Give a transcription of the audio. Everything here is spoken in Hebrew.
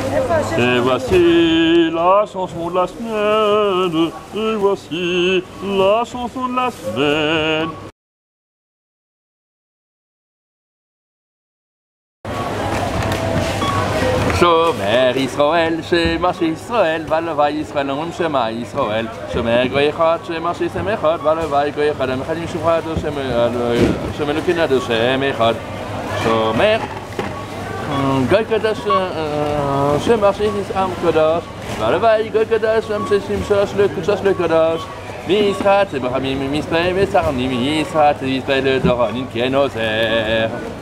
Et voici la chanson de la semaine. Et voici la chanson de la semaine. שומר ישראל, שמה שישראל, והלוואי ישראל, אומרים שמה ישראל. שומר גוי אחד, שמה שישם אחד, והלוואי גוי אחד, הם אחד עם שוחד, שם אלוקים עד שם אחד. שומר גוי קדוש, שמה שישם קדוש, והלוואי גוי קדוש, שם שישם לקדוש. מישחת, בחמים, מספר וסרנים, מישחת, מספר לדורנים, כן עוזר.